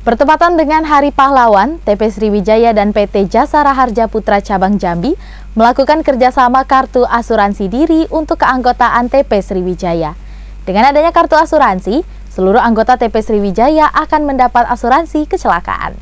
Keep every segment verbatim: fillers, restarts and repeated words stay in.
Bertepatan dengan Hari Pahlawan, T P Sriwijaya dan P T Jasara Harja Putra Cabang Jambi melakukan kerjasama kartu asuransi diri untuk keanggotaan T P Sriwijaya. Dengan adanya kartu asuransi, seluruh anggota T P Sriwijaya akan mendapat asuransi kecelakaan.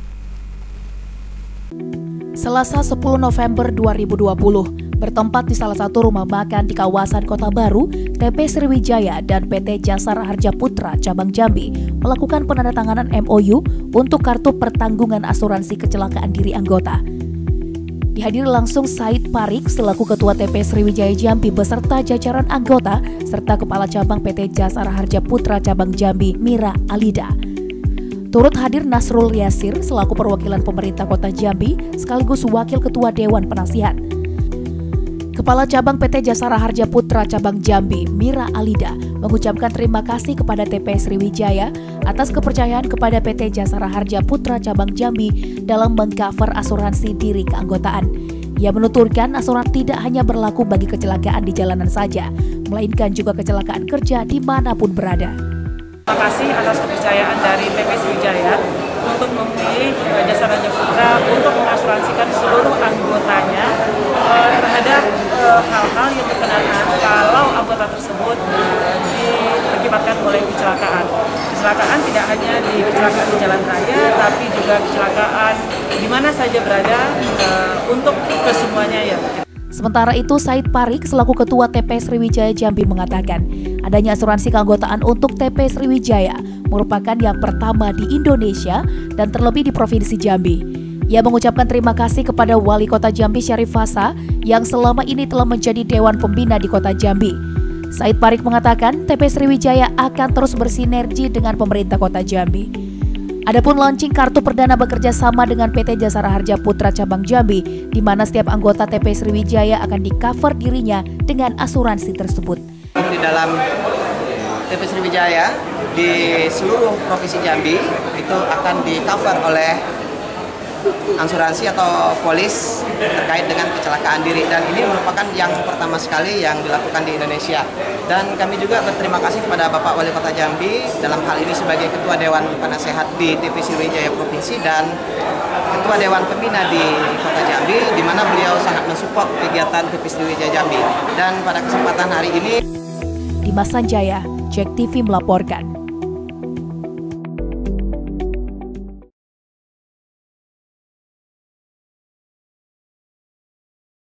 Selasa sepuluh November dua ribu dua puluh, bertempat di salah satu rumah makan di kawasan Kota Baru, T P Sriwijaya dan P T Jasara Harja Putra Cabang Jambi melakukan penandatanganan M O U untuk kartu pertanggungan asuransi kecelakaan diri anggota. Dihadiri langsung Said Parik selaku Ketua T P Sriwijaya Jambi beserta jajaran anggota serta Kepala Cabang P T Jasara Harja Putra Cabang Jambi Mira Alida. Turut hadir Nasrul Yasir selaku perwakilan pemerintah Kota Jambi sekaligus Wakil Ketua Dewan Penasihat. Kepala Cabang P T Jasara Harja Putra Cabang Jambi Mira Alida mengucapkan terima kasih kepada T P Sriwijaya atas kepercayaan kepada P T Jasara Harja Putra Cabang Jambi dalam mengcover asuransi diri keanggotaan. Ia menuturkan asuransi tidak hanya berlaku bagi kecelakaan di jalanan saja, melainkan juga kecelakaan kerja dimanapun berada. Terima kasih atas kepercayaan dari T P Sriwijaya untuk memilih Jasara Harja Putra untuk mengasuransikan seluruh anggotanya uh, terhadap hal-hal uh, yang berkenaan kalau anggota tersebut uh, diakibatkan oleh kecelakaan. Kecelakaan tidak hanya di kecelakaan di jalan raya, tapi juga kecelakaan di mana saja berada uh, untuk kesemuanya ya. Sementara itu, Said Parik selaku Ketua T P Sriwijaya Jambi mengatakan, adanya asuransi keanggotaan untuk T P Sriwijaya merupakan yang pertama di Indonesia dan terlebih di Provinsi Jambi. Ia mengucapkan terima kasih kepada Wali Kota Jambi Syarif Fasa yang selama ini telah menjadi Dewan Pembina di Kota Jambi. Said Parik mengatakan T P Sriwijaya akan terus bersinergi dengan pemerintah Kota Jambi. Adapun launching kartu perdana bekerja sama dengan P T Jasara Harja Putra Cabang Jambi, di mana setiap anggota T P Sriwijaya akan di-cover dirinya dengan asuransi tersebut. Di dalam T P Sriwijaya di seluruh provinsi Jambi itu akan di-cover oleh asuransi atau polis terkait dengan kecelakaan diri, dan ini merupakan yang pertama sekali yang dilakukan di Indonesia. Dan kami juga berterima kasih kepada Bapak Wali Kota Jambi dalam hal ini sebagai Ketua Dewan Penasehat di T P Sriwijaya Provinsi dan Ketua Dewan Pembina di Kota Jambi, di mana beliau sangat mensupport kegiatan T P Sriwijaya Jambi. Dan pada kesempatan hari ini, Dimas Sanjaya, Jack T V melaporkan.